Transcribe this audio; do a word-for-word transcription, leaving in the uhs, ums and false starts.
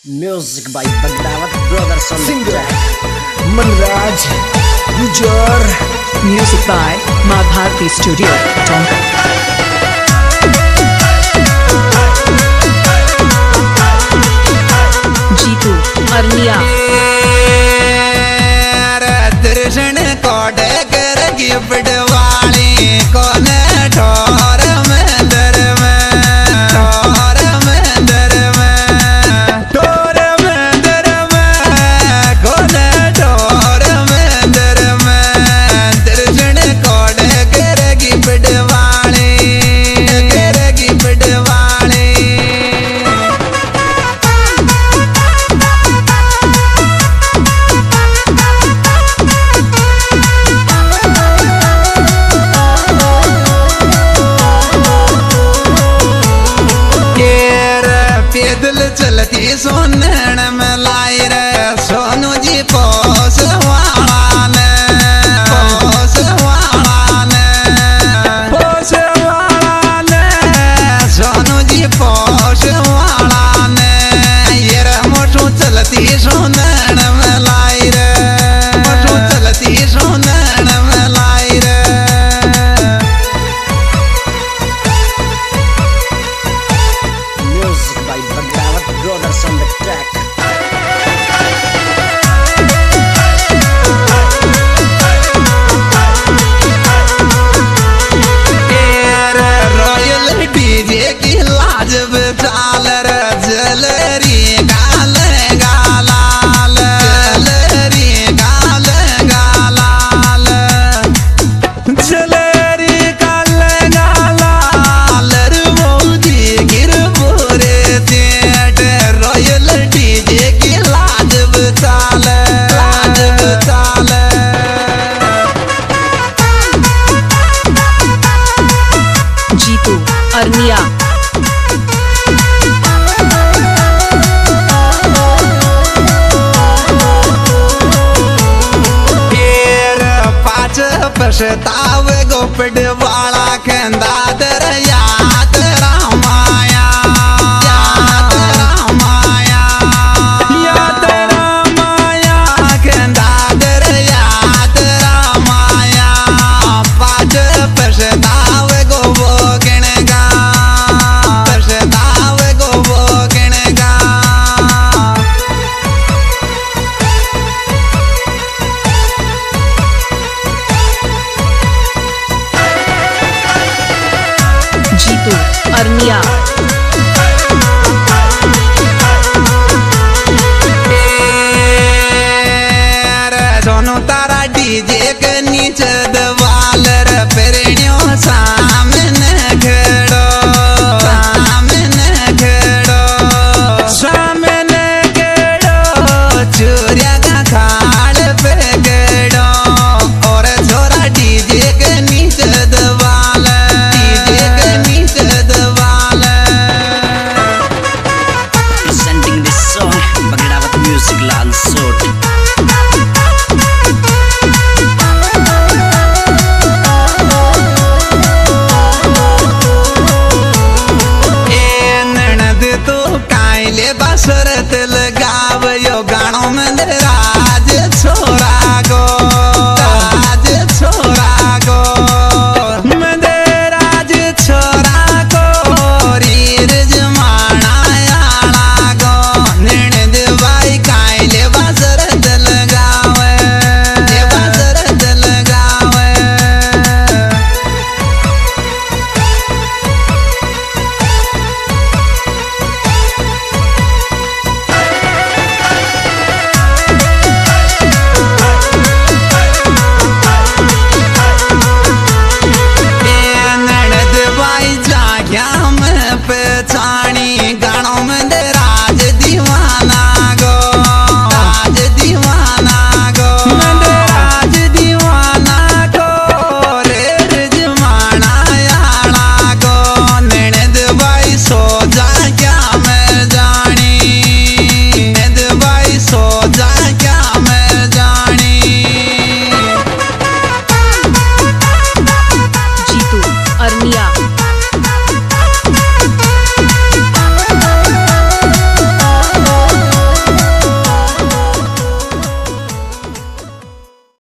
Music by Bagdawat Brothers on the track. Manraj Gujar. Music by Ma Bharti Studio, Tonka. Jeetu Arnia. दर्शन कोडे कर gift वाली कौन ठोर मंदिर में ठोर मंदिर में ठोर मंदिर में कौन ठोर मंदिर में दर्शन कोडे कर गिफ्ट वाली कर गिफ्ट वाली दिल चलती सोनण में लाई रे सोनू जी पोस वाला ने पोस वाला ने पोस वाला ने सोनू जी पोस वाला ने ये रे मोटू चलती सोनण में लाई रे मोटू चलती सोनण में लाई रे Music by Bagdawat Brothers on the track. Royal DJ की लाजब चालर जलरी गाल गालाल जलरी गाल गालाल जलरी गाल गालाल मोदी गिर बोरे सेठ रॉयल डीजे की लाजब चाल लाजब चाल Jeetu Arnia. पाँच पछताव गोपड़ वाला खेंदा दर याद रामाया याद रामाया याद रामाया खेंदा दर याद रामाया पाँच पछताव गो वो गिणगा पछताव गो वो गिणगा Jeetu Arnia. Sonu Tara DJ के नीचे दवाल रे पेरणियों सामने खड़ो सामने खड़ो सामने खड़ो चूरिया का खाड़ पे खड़ो और छोरा डीजे के नीचे दवाल डीजे के नीचे दवाल Presenting this song, Bagdawat Music Lal Sot. ए ननद तो कायले बसरत लग